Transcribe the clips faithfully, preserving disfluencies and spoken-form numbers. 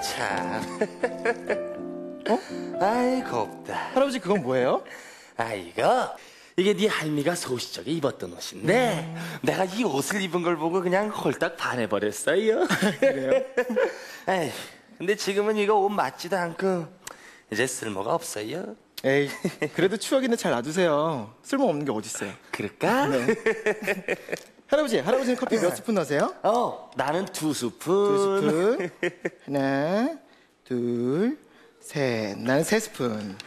참. 어? 아이 곱다. 할아버지 그건 뭐예요? 아 이거 이게 네 할미가 소시적에 입었던 옷인데 음. 내가 이 옷을 입은 걸 보고 그냥 홀딱 반해버렸어요. 그래요? 에이, 근데 지금은 이거 옷 맞지도 않고 이제 쓸모가 없어요. 에이, 그래도 추억인데 잘 놔두세요. 쓸모없는 게 어딨어요. 그럴까? 네. 할아버지, 할아버지는 커피 몇 스푼 넣으세요? 어, 나는 두 스푼. 두 스푼. 하나, 둘, 셋. 나는 세 스푼.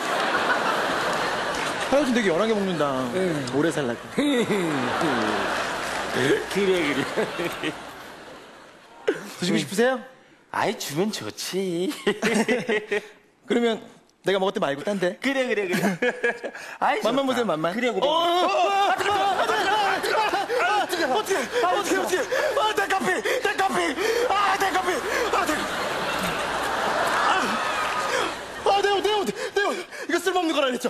할아버지 되게 연하게 먹는다. 응. 오래 살라고. 그래, 그래. 드시고 싶으세요? 아이, 주면 좋지. 그러면 내가 먹을 때 말고 딴 데. 그래, 그래, 그래. 아이, 맛만 보세요, 맛만. 그래, 그래. 어, 어, 어, 아, 뜨거워, 아, 뜨거워, 아, 뜨거워. 아, 뜨거워. 어떻게, 어떻게, 어떻게. 아, 내 커피, 내 커피. 아, 내 커피. 아, 내 아, 내 옷, 내 옷, 내 옷. 이거 쓸모없는 거라 그랬죠?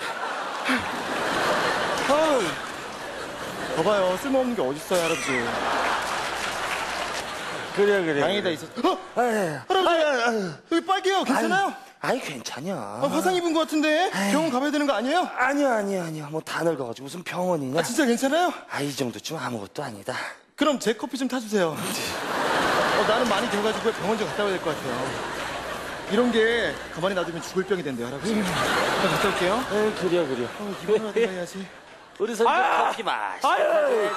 아, 봐봐요, 쓸모없는 게 어딨어요, 할아버지. 그래, 그래. 다행이다, 있었어. 어? 아유, 할아버지, 아유, 아유. 여기 빨개요, 괜찮아요? 아유, 아이, 괜찮냐. 아, 화상 입은 것 같은데? 아유. 병원 가봐야 되는 거 아니에요? 아니야, 아니야, 아니야. 뭐 다 늙어가지고 무슨 병원이냐. 아, 진짜 괜찮아요? 아, 이 정도쯤 아무것도 아니다. 그럼 제 커피 좀 타주세요. 어, 나는 많이 돼가지고 병원 좀 갔다 와야 될 것 같아요. 이런 게 가만히 놔두면 죽을 병이 된대요, 할아버지. 음. 저 갔다 올게요. 에이, 그래, 그래. 어, 이번에라도 해야지. 우리 손주 커피 마시고 가야지.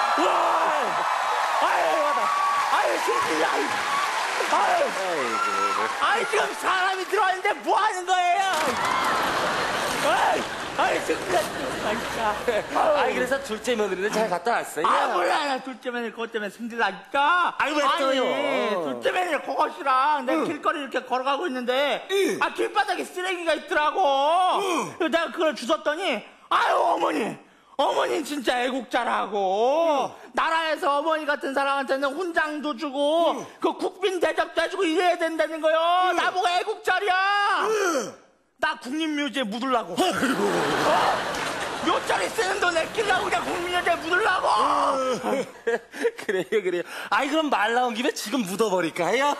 아유, 와다. 아유, 진짜. 아유. 아유. 아이고. 아유, 지금 사람이 들어왔는데 뭐 하는 거예요? 아유, 아유, 진짜. 진짜. 아이, 그래서 둘째 며느리는 잘 갔다 왔어요? 아, 몰라. 나 둘째 며느리 그것 때문에 승질나니까. 아유, 왜 또요? 둘째 며느리 그것이랑 내가 응. 길거리 이렇게 걸어가고 있는데, 응. 아, 길바닥에 쓰레기가 있더라고. 응. 그래서 내가 그걸 주웠더니, 아유, 어머니. 어머니 진짜 애국자라고. 응. 나라에서 어머니 같은 사람한테는 훈장도 주고, 응. 그 국빈 대접도 해주고 이래야 된다는 거요. 응. 나보고 애국자리야. 응. 나 국립묘지에 묻으려고. 어? 묘자리 쓰는 돈 내끼려고 그냥 국민묘지에 묻으려고. 그래요, 그래요. 아이, 그럼 말 나온 김에 지금 묻어버릴까요?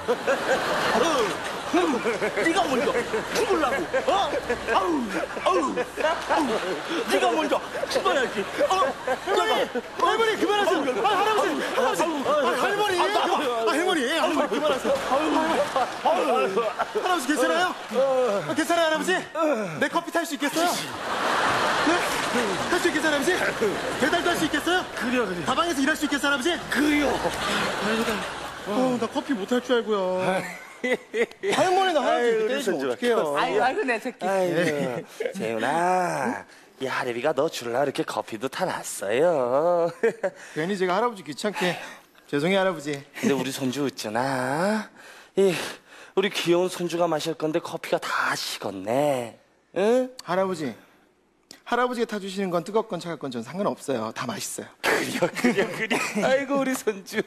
네가 먼저 죽으려고. 어? 아우, 아우, 아우. 네가 먼저 죽어야지. 어? 할머니, 할머니 그만하세요. 아, 할아버지, 할아버지, 아, 할머니, 아, 아, 할머니, 할머니 그만하세요. 할아버지 괜찮아요? 아, 괜찮아요, 할아버지? 내 커피 탈 수 있겠어요? 네? 할 수 있겠어요, 할아버지? 배달도 할 수 있겠어요? 그래요, 그래요. 가방에서 일할 수 있겠어요, 할아버지? 그래요. 다행이다. 어, 나 커피 못 할 줄 알고요. 할머니가 할아버지 때리시면 어떡해요. 아이고, 아이고, 내 새끼. 아이고, 재훈아. 이 하래비가 너 줄라 이렇게 커피도 타놨어요. 괜히 제가 할아버지 귀찮게. 죄송해요, 할아버지. 근데 우리 손주 있잖아. 이, 우리 귀여운 손주가 마실 건데 커피가 다 식었네. 응? 할아버지. 할아버지가 타주시는 건 뜨겁건 차갑건 전 상관없어요. 다 맛있어요. 그려, 그려, 그려. 아이고, 우리 손주.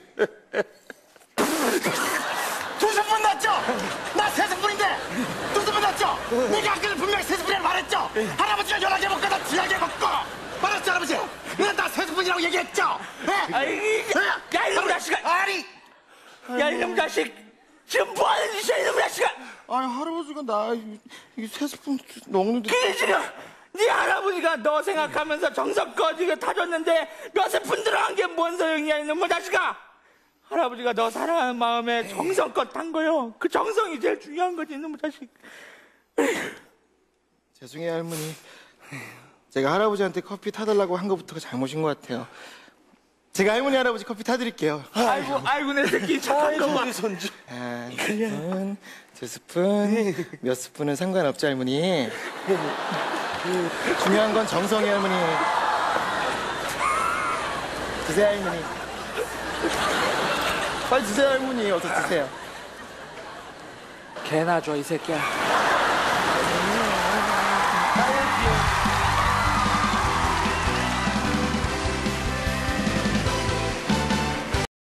두 스푼 났죠? 나 세 스푼인데 두 스푼 났죠? 내가 아까는 분명히 세 스푼이라고 말했죠? 할아버지가 연하게 먹고 나 진하게 먹고 말했죠, 할아버지? 내가 나 세 스푼이라고 얘기했죠? 네? 아이고, 야, 이놈 자식아. 아니! 야, 이놈 자식. 지금 뭐 하는 짓이야, 이놈 자식아. 아니, 할아버지가 나 이게 세 스푼 먹는데. 그게 지금 네 할아버지가 너 생각하면서 정성껏 이거 타줬는데 몇 스푼 들어간 게 뭔 소용이야, 이놈의 자식아. 할아버지가 너 사랑하는 마음에 정성껏 탄 거요. 그 정성이 제일 중요한 거지, 이놈의 자식. 죄송해요, 할머니. 제가 할아버지한테 커피 타달라고 한 것부터가 잘못인 것 같아요. 제가 할머니, 할아버지 커피 타드릴게요. 아이고, 아이고, 내 새끼 착한 거 봐. 우리 손주. 한 스푼, 두 스푼, 몇 스푼은 상관없죠, 할머니. 중요한 건 정성이, 할머니. 드세요, 할머니. 빨리 드세요, 할머니. 어서 드세요. 개나 줘, 이 새끼야.